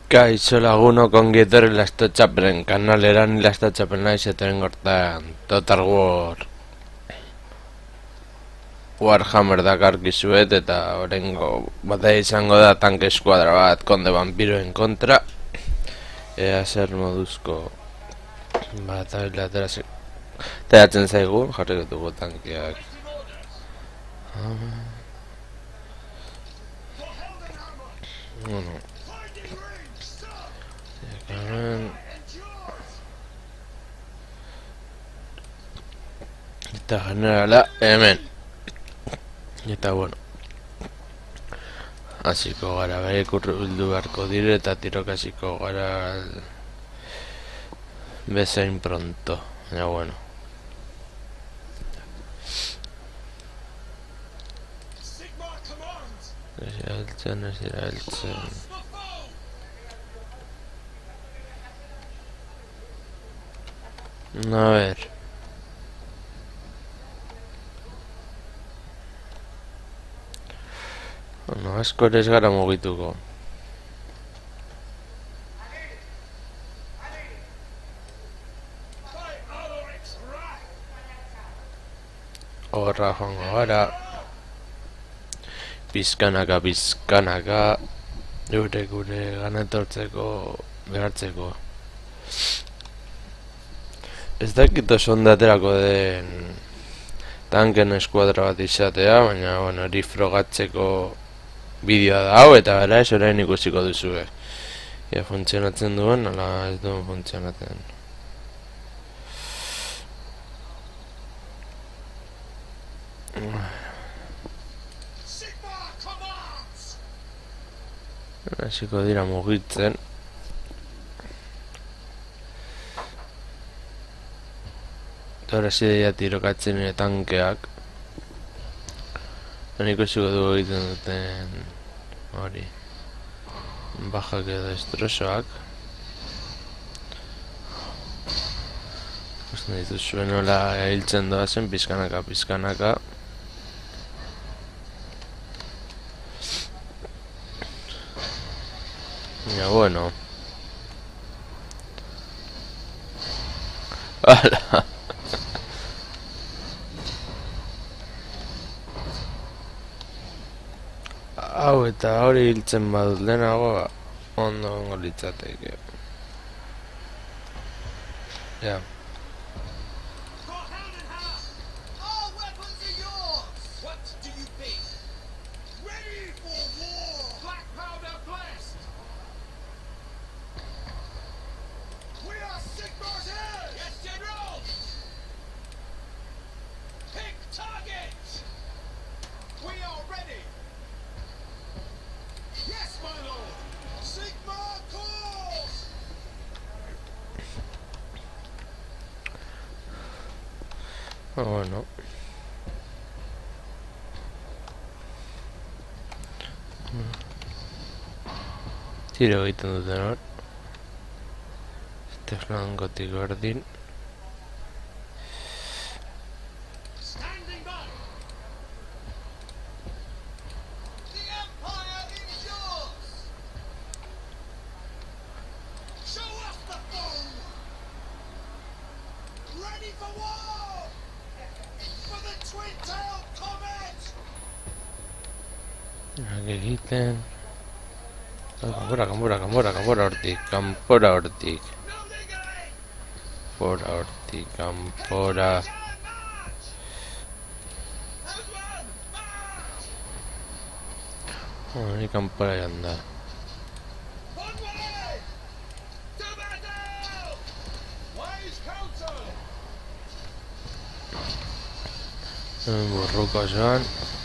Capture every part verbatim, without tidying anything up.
Kaixo lagunok ongi etorri Lastotxapelen kanaleran Lastotxapel naiz eta hortan Total War Warhammer dakarkizuet eta orengo bata izango da tanke eskuadra bat konde vampiroen kontra. Ea zer moduzko bat abilatera teratzen zaigun, jarriko dugu tankeak. Bueno, eta generala hemen. Eta bueno, hasiko gara, berek urbildu beharko dire eta tirok hasiko gara bezain pronto. Ya bueno, ez iraeltzen, ez iraeltzen. A ver, bueno, asko ere ez gara mugituko. Horra joango gara, pizkanaka, pizkanaka, gure gure ganetortzeko behartzeko. Ez dakit oso ondo aterako den tanken eskuadra bat izatea, baina bueno, hori frogatzeko bideoa da hau eta gara ez orain ikusiko duzue. Ia funtzionatzen duen, ala ez duen funtzionatzen. Hasiko dira mugitzen. Ahora sí ya tirokatzen nire tankeak. Hori ikusiko dugu egiten duten hori bajak edo destrozoak. Ikusten dituzue nola hiltzen doazen pizkanaka, pizkanaka. Ya bueno. Hala. Hau eta hori hiltzen badut lehenago ondo gongo litzateke. Ja. Bueno, tiro egiten duten hor este flankotik berdin. Egiten kanpora, kanpora, kanpora, kanpora hortik, kanpora hortik kanpora hortik, kanpora hori kanpora janda burruko joan.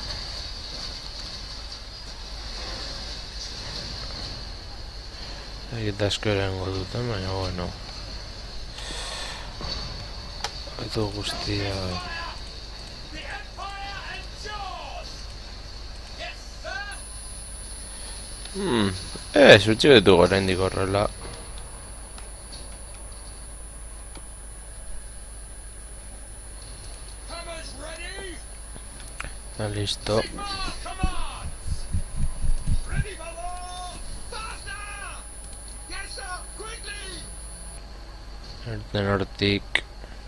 Eta asko erango duten, baina bueno, eto guztia Hmm, eh, zutxik etu gara indik horrela. Eta listo. Erten hortik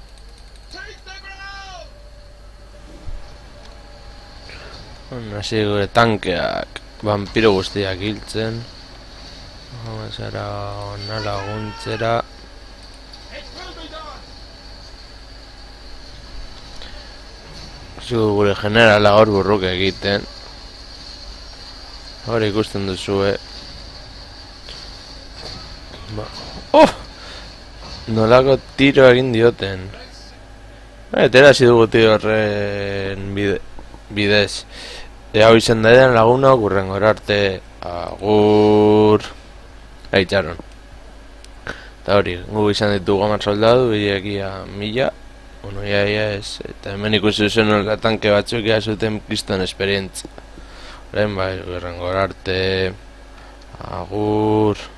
hasi gure tankeak vampiro guztiak hiltzen. Zara ona laguntzera. Zu gure generala hor burruk egiten. Hor ikusten duzue. Ba. Oh! Nolako tiro egin dioten. Etera hasi dugu tiro horren bide, bidez. E hau izan daidan lagunok urrengor arte. Agur. Aitxaron. Eta hori, gu izan ditugu hamar soldadu, bidekia mila. Bueno, ia, ia ez. Eta hemen ikusi duzen nola tanke batzuk ea zuten kriston esperientzia. Horren bai, urrengor arte. Agur.